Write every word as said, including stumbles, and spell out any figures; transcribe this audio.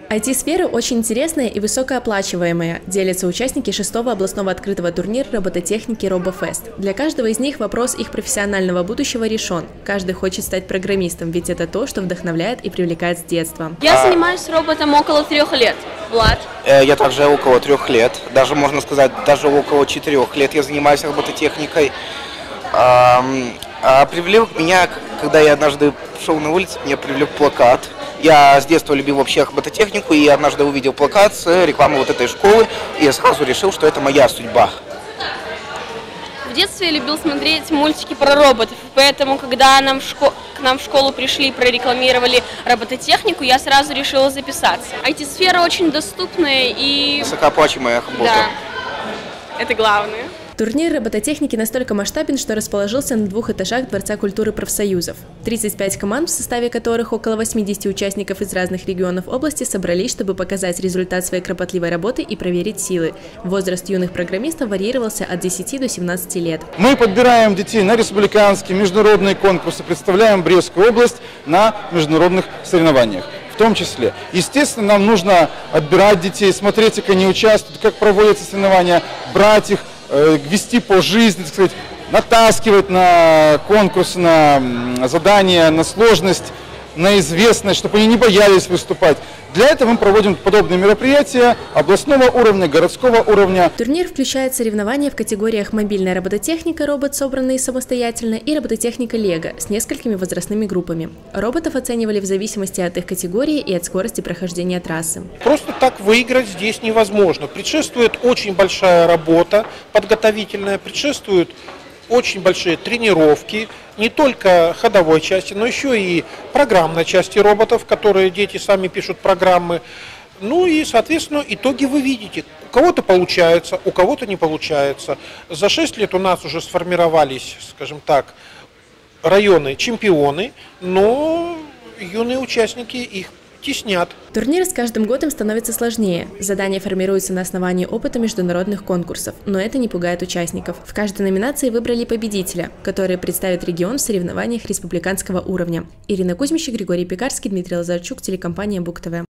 ай ти-сфера очень интересная и высокооплачиваемая, делятся участники шестого областного открытого турнира робототехники RoboFest. Для каждого из них вопрос их профессионального будущего решен. Каждый хочет стать программистом, ведь это то, что вдохновляет и привлекает с детства. Я занимаюсь роботом около трех лет. Влад? Я также около трех лет, даже можно сказать, даже около четырех лет я занимаюсь робототехникой. А, а привлек меня, когда я однажды шел на улицу, меня привлек плакат. Я с детства любил вообще робототехнику и однажды увидел плакат с рекламой вот этой школы, и я сразу решил, что это моя судьба. В детстве я любил смотреть мультики про роботов, поэтому, когда нам в шко... к нам в школу пришли и прорекламировали робототехнику, я сразу решила записаться. ай ти-сфера очень доступная и... Высокооплачиваемая работа. Да, это главное. Турнир робототехники настолько масштабен, что расположился на двух этажах Дворца культуры профсоюзов. тридцать пять команд, в составе которых около восьмидесяти участников из разных регионов области, собрались, чтобы показать результат своей кропотливой работы и проверить силы. Возраст юных программистов варьировался от десяти до семнадцати лет. Мы подбираем детей на республиканские, международные конкурсы, представляем Брестскую область на международных соревнованиях. В том числе. Естественно, нам нужно отбирать детей, смотреть, как они участвуют, как проводятся соревнования, брать их, вести по жизни, так сказать, натаскивать на конкурс, на задания, на сложность, на известность, чтобы они не боялись выступать. Для этого мы проводим подобные мероприятия областного уровня, городского уровня. Турнир включает соревнования в категориях мобильная робототехника, робот, собранный самостоятельно, и робототехника Лего с несколькими возрастными группами. Роботов оценивали в зависимости от их категории и от скорости прохождения трассы. Просто так выиграть здесь невозможно. Предшествует очень большая работа подготовительная, предшествуют очень большие тренировки, не только ходовой части, но еще и программной части роботов, которые дети сами пишут программы. Ну и, соответственно, итоги вы видите. У кого-то получается, у кого-то не получается. За шесть лет у нас уже сформировались, скажем так, районы-чемпионы, но юные участники их теснят. Турнир с каждым годом становится сложнее. Задания формируются на основании опыта международных конкурсов, но это не пугает участников. В каждой номинации выбрали победителя, который представит регион в соревнованиях республиканского уровня. Ирина Кузьмищик, Григорий Пекарский, Дмитрий Лазарчук, телекомпания Бук ТВ.